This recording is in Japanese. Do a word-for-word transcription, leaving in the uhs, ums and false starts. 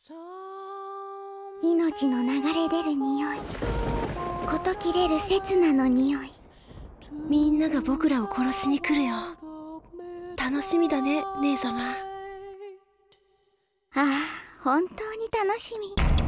命の流れ出る匂い、こと切れる刹那の匂い。 みんなが僕らを殺しに来るよ。楽しみだね、姉様。 ああ、本当に楽しみ。